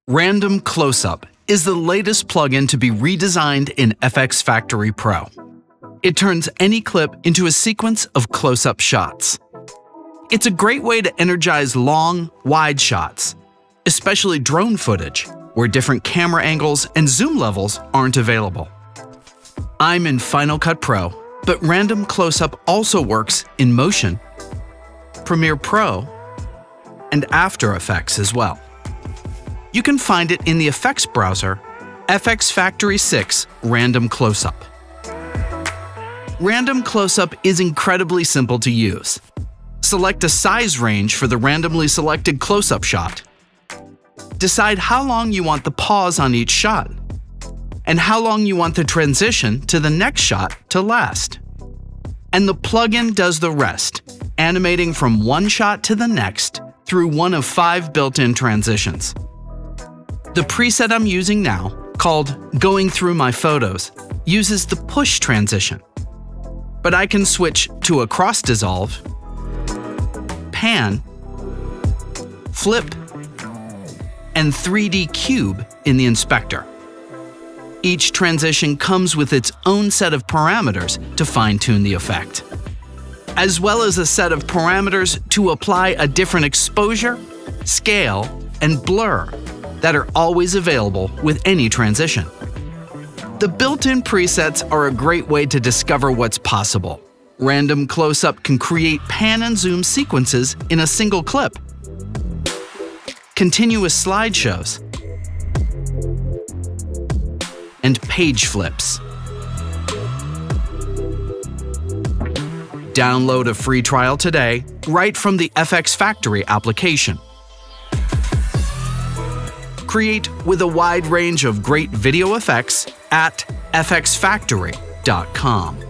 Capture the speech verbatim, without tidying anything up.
Random Close-Up is the latest plugin to be redesigned in FxFactory Pro. It turns any clip into a sequence of close-up shots. It's a great way to energize long, wide shots, especially drone footage, where different camera angles and zoom levels aren't available. I'm in Final Cut Pro, but Random Close-Up also works in Motion, Premiere Pro, and After Effects as well. You can find it in the effects browser, FxFactory six Random Close-Up. Random Close-Up is incredibly simple to use. Select a size range for the randomly selected close-up shot. Decide how long you want the pause on each shot, and how long you want the transition to the next shot to last. And the plugin does the rest, animating from one shot to the next through one of five built-in transitions. The preset I'm using now, called Going Through My Photos, uses the push transition. But I can switch to a cross dissolve, pan, flip, and three D cube in the inspector. Each transition comes with its own set of parameters to fine-tune the effect, as well as a set of parameters to apply a different exposure, scale, and blur that are always available with any transition. The built-in presets are a great way to discover what's possible. Random Close-Up can create pan and zoom sequences in a single clip, continuous slideshows, and page flips. Download a free trial today right from the FxFactory application. Create with a wide range of great video effects at F X Factory dot com.